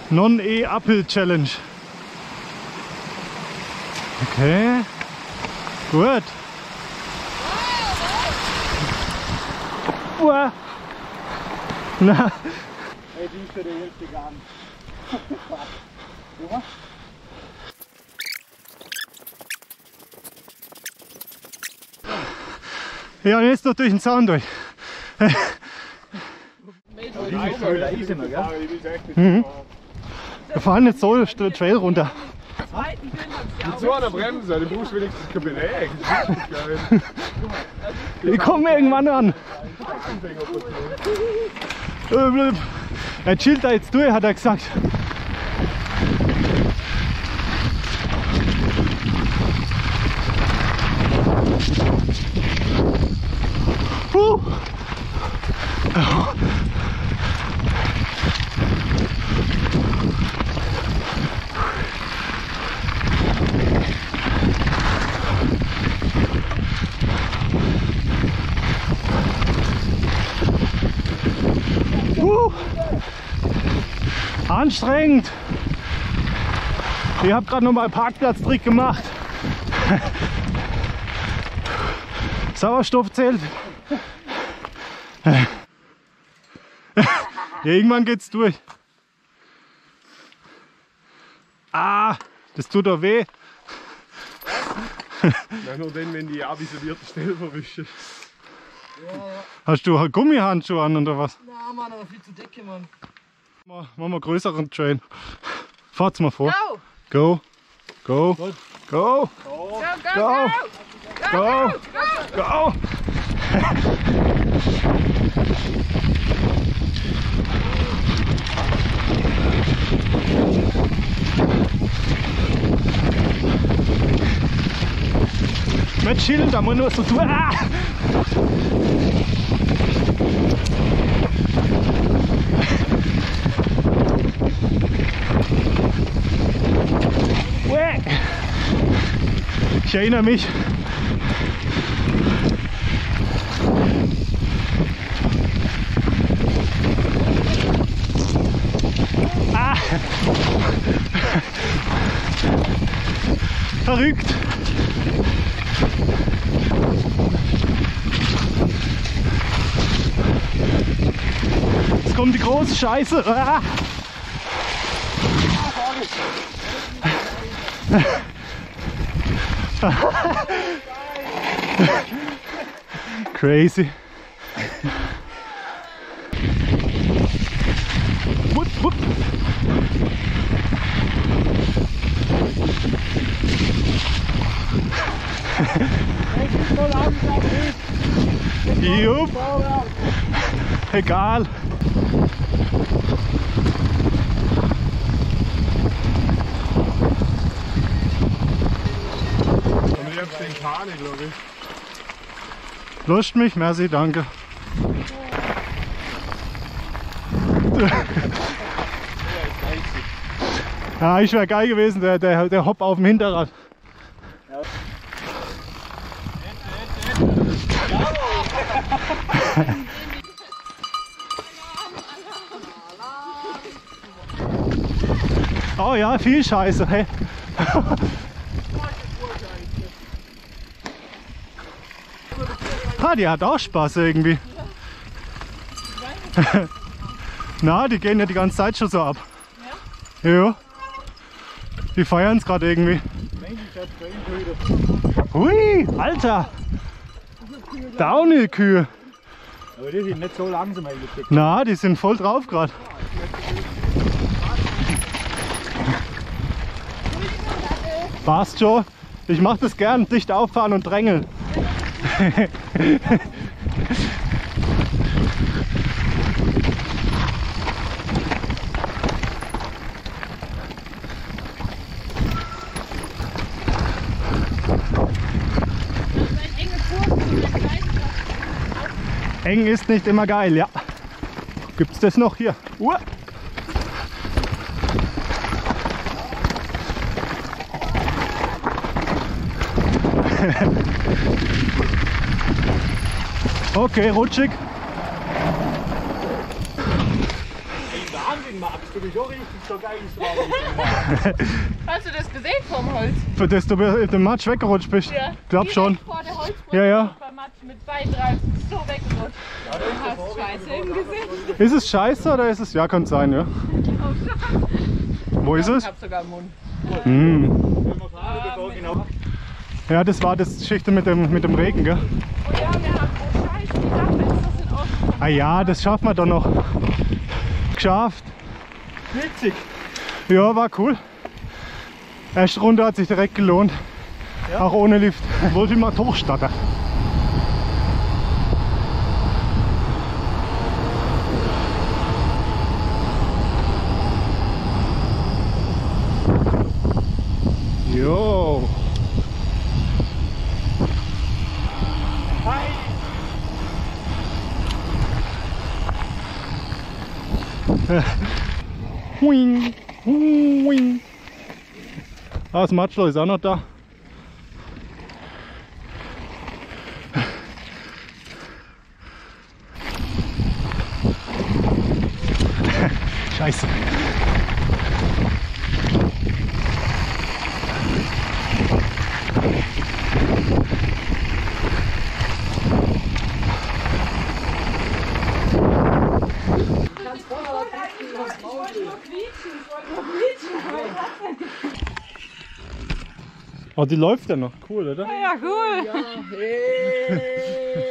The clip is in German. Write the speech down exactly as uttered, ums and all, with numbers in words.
Non-E-Uphill-Challenge. Okay, gut. Uah. Na. Hey, die ist für den Hälfte gar nicht. Ja? Ja, und jetzt noch durch den Zaun durch. Mhm. Wir fahren jetzt so den Trail runter. Mit so einer Bremse, du brauchst wenigstens kein Beleg. Wir kommen irgendwann an. Er chillt da jetzt durch, hat er gesagt. Puh. Uh, anstrengend. Ich habe gerade noch mal einen Parkplatztrick gemacht. Sauerstoff zählt. Ja, irgendwann geht's durch. Ah, das tut doch weh. Nein, nur dann, wenn die avisolierte Stelle verwischen. Ja, ja. Hast du halt Gummihandschuhe an oder was? Na Mann, aber viel zu dicke, Mann. Machen wir einen größeren Train. Fahrt's mal vor. Go! Go! Go! Go! Go! Go, Go! go, Go! Go! Mit chillen, da muss nur so tun. Ah! Ich erinnere mich. Ah! Verrückt! Jetzt kommt die große Scheiße. Ah! Crazy. Wupp, wupp. Jupp. Egal. Ich hab den Kahne, glaube ich. Lust mich, merci, danke. Ja, ich wäre geil gewesen, der, der, der Hopp auf dem Hinterrad. Ja. Oh ja, viel Scheiße. Hey. Ah, die hat auch Spaß irgendwie. Na, die gehen ja die ganze Zeit schon so ab. Ja? Ja. Die feiern es gerade irgendwie. Hui, Alter! Downhill-Kühe. Aber die sind nicht so langsam eigentlich. Na, die sind voll drauf gerade. Passt schon. Ich mach das gern, dicht auffahren und drängeln. Eng ist nicht immer geil, ja. Gibt's das noch hier? Uah. Okay, rutschig. Wahnsinn, magst du mich auch richtig so geil. Hast du das gesehen vom Holz? Für das du den Matsch weggerutscht bist? Ja. Glaub schon. Vor der Holzbrücke Ja, ja. beim Matsch mit Bein drauf so weggerutscht. Du hast Scheiße im Gesicht. Ist es scheiße oder ist es. Ja, kann sein, ja. Wo ist es? Ich hab sogar im Mund. Hm. Ja, das war das Geschichte mit dem, mit dem Regen, gell? Oh ja, wir haben oh Scheiße, die Dachfenster sind offen. Ah ja, das schaffen wir doch noch. Geschafft. Witzig. Ja, war cool. Erste Runde hat sich direkt gelohnt. Ja. Auch ohne Lift. Wollte ich mal hochstarten. Jo. Hi. Huing, huing. Ah, das Matschler ist auch noch da. Scheiße. Oh, die läuft ja noch. Cool, oder? Ja, cool. Hey.